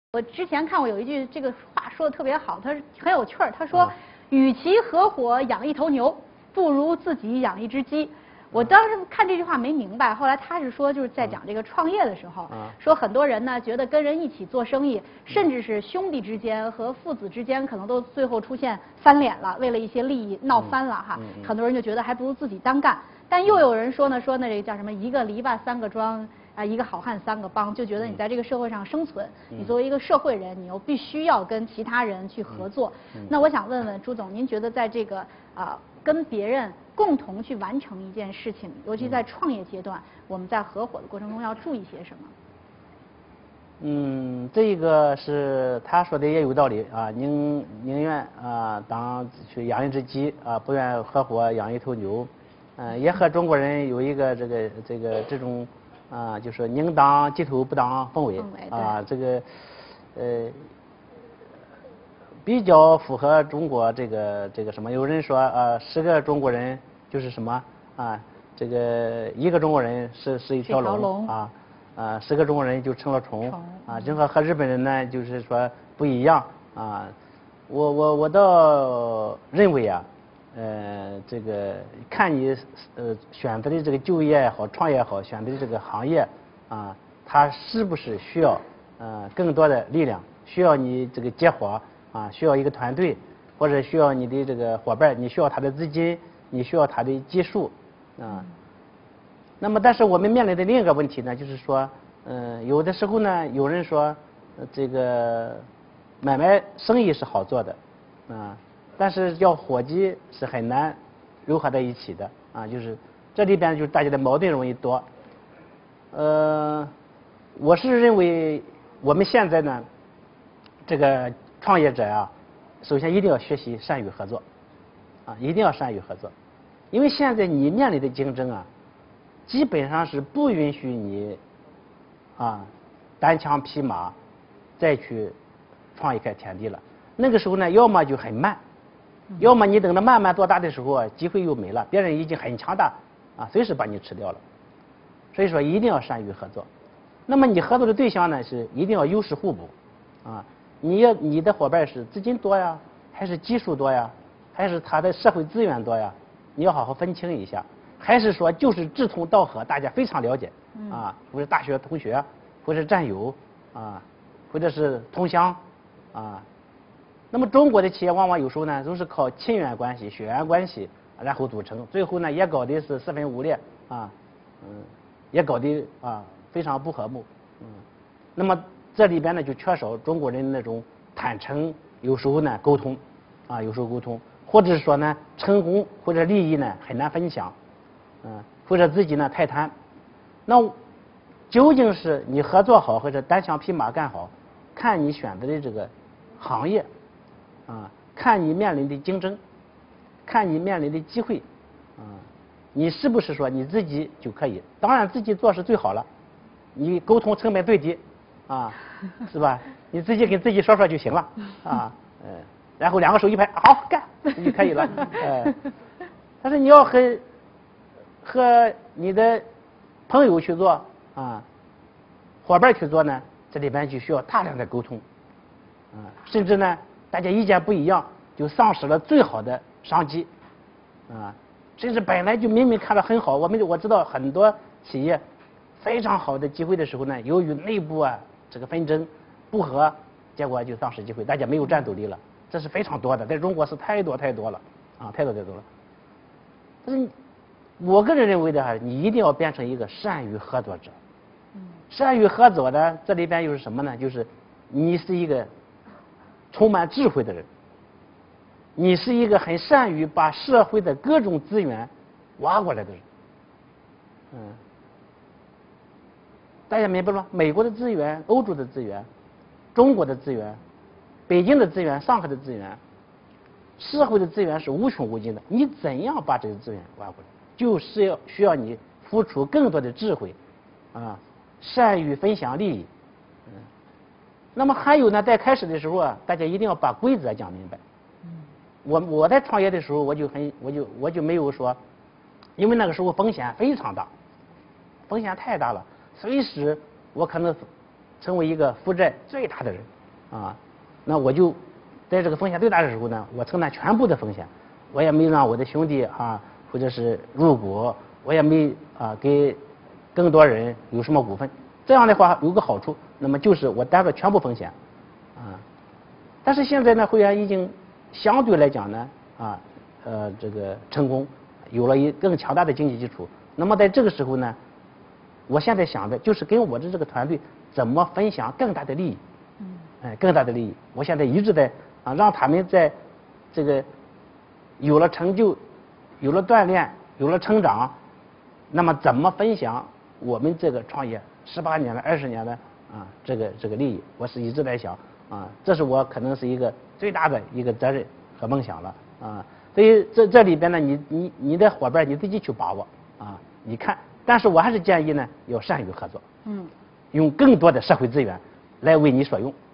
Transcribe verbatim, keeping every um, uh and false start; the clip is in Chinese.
我之前看过有一句这个话说的特别好，他很有趣儿。他说，与其合伙养一头牛，不如自己养一只鸡。我当时看这句话没明白，后来他是说就是在讲这个创业的时候，说很多人呢觉得跟人一起做生意，甚至是兄弟之间和父子之间，可能都最后出现翻脸了，为了一些利益闹翻了哈。很多人就觉得还不如自己单干。但又有人说呢，说那这个叫什么一个篱笆三个桩。啊，一个好汉三个帮，就觉得你在这个社会上生存，你作为一个社会人，你又必须要跟其他人去合作。那我想问问朱总，您觉得在这个啊跟别人共同去完成一件事情，尤其在创业阶段，我们在合伙的过程中要注意些什么？ 嗯，这个是他说的也有道理啊，宁宁愿啊当去养一只鸡啊，不愿合伙养一头牛，嗯，也和中国人有一个这个这个这种。啊，就是宁当鸡头不当凤尾啊，这个呃比较符合中国这个这个什么？有人说啊，十个中国人就是什么啊？这个一个中国人是是一条龙啊啊，十个中国人就成了虫啊。正好和日本人呢，就是说不一样啊。我我我倒认为啊。呃，这个看你呃选择的这个就业也好，创业也好，选择的这个行业啊，它是不是需要呃更多的力量，需要你这个结伙啊，需要一个团队，或者需要你的这个伙伴，你需要他的资金，你需要他的技术啊。那么，但是我们面临的另一个问题呢，就是说，嗯，有的时候呢，有人说，呃这个买卖生意是好做的啊。但是要伙计是很难糅合在一起的啊，就是这里边就是大家的矛盾容易多。呃，我是认为我们现在呢，这个创业者啊，首先一定要学习善于合作，啊，一定要善于合作，因为现在你面临的竞争啊，基本上是不允许你啊单枪匹马再去创一片天地了。那个时候呢，要么就很慢。要么你等到慢慢做大的时候啊，机会又没了，别人已经很强大啊，随时把你吃掉了。所以说一定要善于合作。那么你合作的对象呢，是一定要优势互补啊。你要你的伙伴是资金多呀，还是技术多呀，还是他的社会资源多呀？你要好好分清一下。还是说就是志同道合，大家非常了解啊，或者大学同学，或者战友啊，或者是同乡啊。那么中国的企业往往有时候呢，都是靠亲缘关系、血缘关系，然后组成，最后呢也搞的是四分五裂啊，嗯，也搞得啊非常不和睦，嗯。那么这里边呢就缺少中国人那种坦诚，有时候呢沟通，啊有时候沟通，或者是说呢成功或者利益呢很难分享，嗯，或者自己呢太贪。那究竟是你合作好，或者单枪匹马干好，看你选择的这个行业。啊，看你面临的竞争，看你面临的机会，啊，你是不是说你自己就可以？当然自己做是最好了，你沟通成本最低，啊，是吧？你自己跟自己说说就行了，啊，呃，然后两个手一拍，好干就可以了，呃，但是你要和和你的朋友去做啊，伙伴去做呢，这里边就需要大量的沟通，啊，甚至呢。大家意见不一样，就丧失了最好的商机，啊，甚至本来就明明看着很好，我们我知道很多企业非常好的机会的时候呢，由于内部啊这个纷争不和，结果就丧失机会，大家没有战斗力了，这是非常多的，在中国是太多太多了，啊，太多太多了。但是我个人认为的哈，你一定要变成一个善于合作者，善于合作的这里边又是什么呢？就是你是一个。充满智慧的人，你是一个很善于把社会的各种资源挖过来的人，嗯，大家明白吗？美国的资源、欧洲的资源、中国的资源、北京的资源、上海的资源，社会的资源是无穷无尽的。你怎样把这个资源挖过来，就是要需要你付出更多的智慧，啊，善于分享利益，嗯。那么还有呢，在开始的时候啊，大家一定要把规则讲明白。我我在创业的时候，我就很我就我就没有说，因为那个时候风险非常大，风险太大了，随时我可能成为一个负债最大的人啊，那我就在这个风险最大的时候呢，我承担全部的风险，我也没让我的兄弟啊或者是入股，我也没啊给更多人有什么股份。这样的话有个好处，那么就是我担了全部风险，啊，但是现在呢，会员已经相对来讲呢，啊，呃，这个成功，有了一更强大的经济基础。那么在这个时候呢，我现在想的就是跟我的这个团队怎么分享更大的利益，嗯，哎，更大的利益。我现在一直在啊，让他们在这个有了成就、有了锻炼、有了成长，那么怎么分享我们这个创业十八年了、二十年的啊这个这个利益，我是一直在想啊，这是我可能是一个最大的一个责任和梦想了啊。所以这这里边呢，你你你的伙伴你自己去把握啊，你看。但是我还是建议呢，要善于合作，嗯，用更多的社会资源来为你所用。